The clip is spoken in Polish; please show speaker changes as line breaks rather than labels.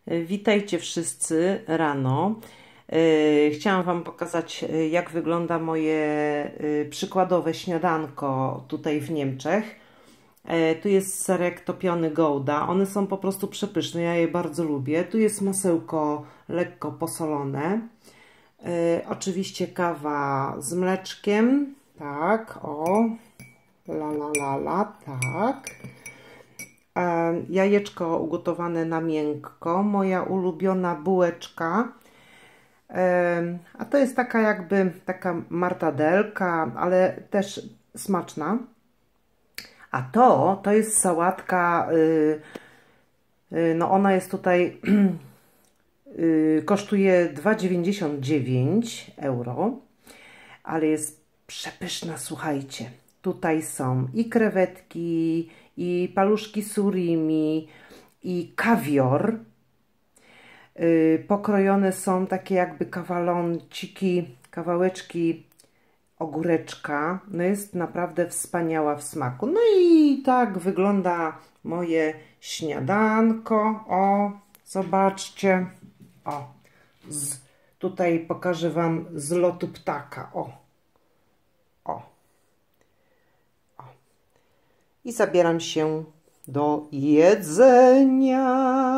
Witajcie wszyscy rano. Chciałam Wam pokazać, jak wygląda moje przykładowe śniadanko tutaj w Niemczech. Tu jest serek topiony Gouda. One są po prostu przepyszne, ja je bardzo lubię. Tu jest masełko lekko posolone. Oczywiście kawa z mleczkiem. Tak, o. Tak. Jajeczko ugotowane na miękko, moja ulubiona bułeczka, a to jest taka jakby taka martadelka, ale też smaczna. A to jest sałatka, no ona jest tutaj, kosztuje 2,99 euro, ale jest przepyszna, słuchajcie. Tutaj są i krewetki, i paluszki surimi, i kawior. Pokrojone są takie jakby kawalonciki, kawałeczki ogóreczka. No jest naprawdę wspaniała w smaku. No i tak wygląda moje śniadanko. O, zobaczcie. O, tutaj pokażę Wam z lotu ptaka. O. I zabieram się do jedzenia.